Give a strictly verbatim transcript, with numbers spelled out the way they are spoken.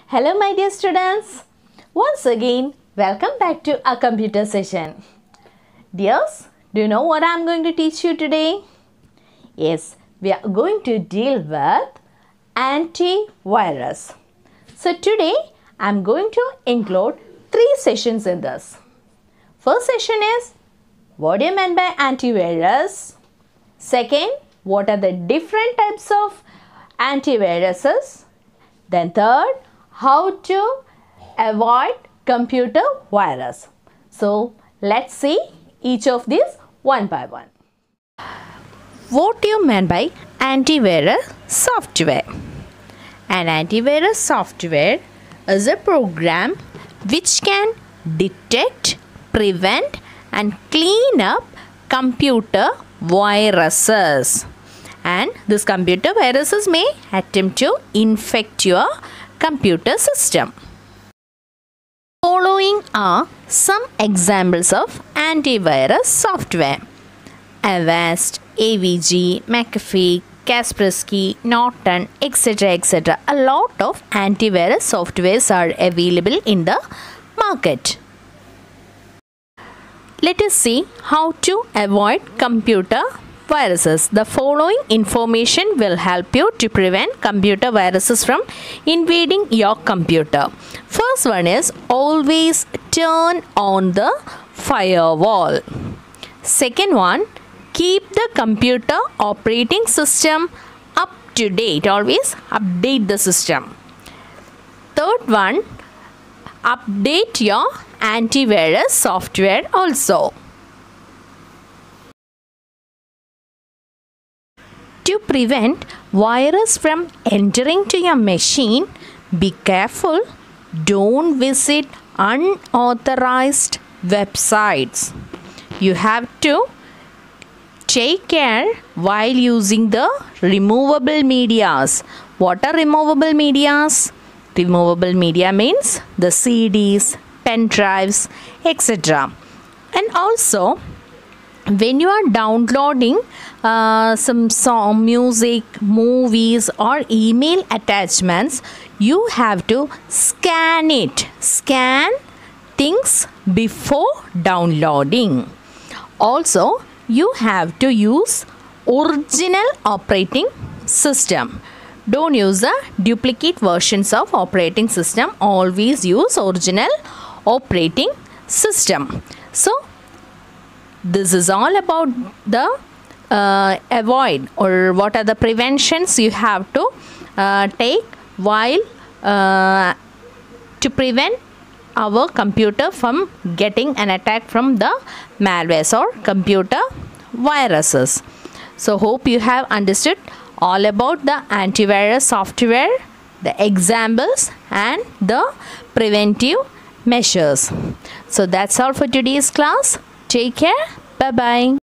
Hello my dear students. Once again, welcome back to our computer session. Dears, do you know what I am going to teach you today? Yes, we are going to deal with antivirus. So today, I am going to include three sessions in this. First session is, what do you mean by antivirus? Second, what are the different types of antiviruses? Then third, how to avoid computer virus. So let's see each of these one by one. What do you mean by antivirus software? An antivirus software is a program which can detect, prevent and clean up computer viruses. And these computer viruses may attempt to infect your computer system. Following are some examples of antivirus software. Avast, A V G, McAfee, Kaspersky, Norton, et cetera et cetera. A lot of antivirus softwares are available in the market. Let us see how to avoid computer viruses. The following information will help you to prevent computer viruses from invading your computer. First one is always turn on the firewall. Second one, keep the computer operating system up to date. Always update the system. Third one, update your antivirus software also. To prevent virus from entering to your machine, be careful. Don't visit unauthorized websites. You have to take care while using the removable medias. What are removable medias? Removable media means the C Ds, pen drives, et cetera. And also, when you are downloading uh, some song, music, movies or email attachments, you have to scan it. Scan things before downloading. Also, you have to use original operating system. Don't use the duplicate versions of operating system. Always use original operating system. So, this is all about the uh, avoid or what are the preventions you have to uh, take while uh, to prevent our computer from getting an attack from the malwares or computer viruses. So hope you have understood all about the antivirus software, the examples and the preventive measures. So that's all for today's class. Take care. Bye-bye.